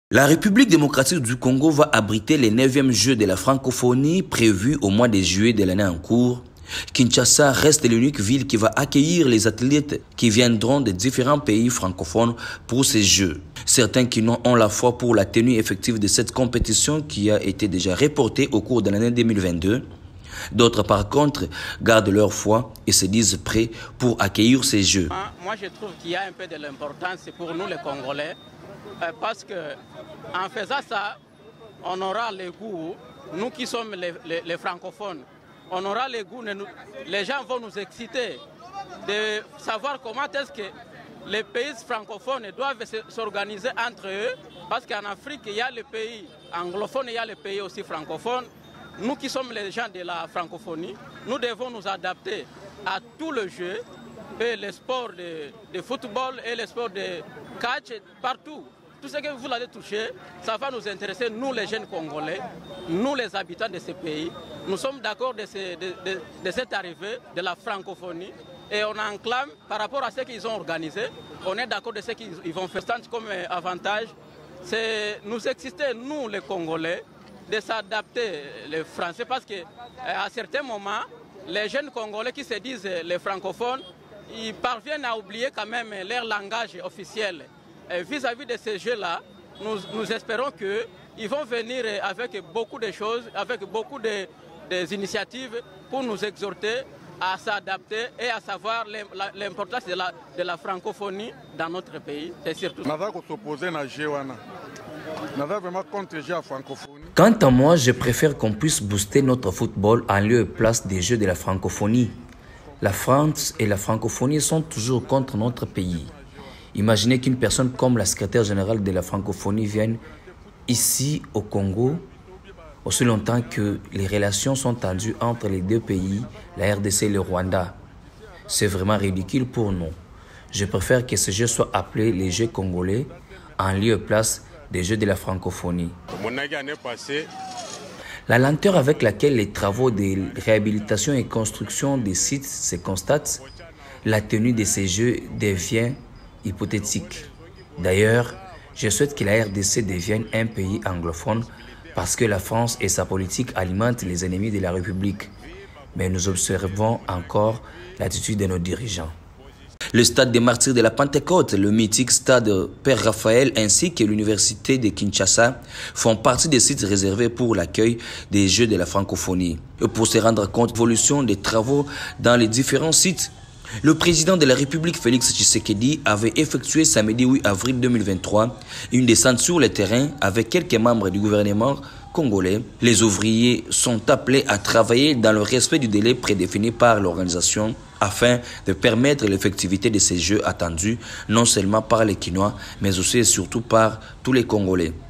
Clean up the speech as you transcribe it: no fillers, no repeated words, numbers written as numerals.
La République démocratique du Congo va abriter les 9e Jeux de la francophonie prévus au mois de juillet de l'année en cours. Kinshasa reste l'unique ville qui va accueillir les athlètes qui viendront de différents pays francophones pour ces Jeux. Certains qui ont la foi pour la tenue effective de cette compétition qui a été déjà reportée au cours de l'année 2022. D'autres, par contre, gardent leur foi et se disent prêts pour accueillir ces Jeux. Moi, je trouve qu'il y a un peu de l'importance pour nous, les Congolais, parce qu'en faisant ça, on aura le goût, nous qui sommes les francophones, on aura le goût, les gens vont nous exciter de savoir comment est-ce que les pays francophones doivent s'organiser entre eux, parce qu'en Afrique, il y a les pays anglophones, il y a les pays aussi francophones. Nous qui sommes les gens de la francophonie, nous devons nous adapter à tout le jeu, et les sports de football et les sports de catch, partout. Tout ce que vous allez toucher, ça va nous intéresser, nous les jeunes Congolais, nous les habitants de ces pays. Nous sommes d'accord de cette arrivée de la francophonie et on enclame par rapport à ce qu'ils ont organisé. On est d'accord de ce qu'ils vont faire comme avantage. C'est nous exister, nous les Congolais, de s'adapter les Français parce qu'à certains moments, les jeunes Congolais qui se disent les francophones, ils parviennent à oublier quand même leur langage officiel. Vis-à-vis de ces jeux-là, nous espérons qu'ils vont venir avec beaucoup de choses, avec beaucoup des initiatives pour nous exhorter à s'adapter et à savoir l'importance de la francophonie dans notre pays. C'est surtout ça. Quant à moi, je préfère qu'on puisse booster notre football en lieu et place des Jeux de la francophonie. La France et la francophonie sont toujours contre notre pays. Imaginez qu'une personne comme la secrétaire générale de la francophonie vienne ici au Congo, aussi longtemps que les relations sont tendues entre les deux pays, la RDC et le Rwanda. C'est vraiment ridicule pour nous. Je préfère que ces Jeux soient appelés les Jeux congolais en lieu et place des Jeux de la francophonie. La lenteur avec laquelle les travaux de réhabilitation et construction des sites se constatent, la tenue de ces Jeux devient hypothétique. D'ailleurs, je souhaite que la RDC devienne un pays anglophone parce que la France et sa politique alimentent les ennemis de la République. Mais nous observons encore l'attitude de nos dirigeants. Le stade des Martyrs de la Pentecôte, le mythique stade Père Raphaël ainsi que l'université de Kinshasa font partie des sites réservés pour l'accueil des Jeux de la francophonie. Et pour se rendre compte de l'évolution des travaux dans les différents sites, le président de la République, Félix Tshisekedi, avait effectué samedi 8 avril 2023 une descente sur le terrain avec quelques membres du gouvernement congolais. Les ouvriers sont appelés à travailler dans le respect du délai prédéfini par l'organisation afin de permettre l'effectivité de ces Jeux attendus non seulement par les Kinois, mais aussi et surtout par tous les Congolais.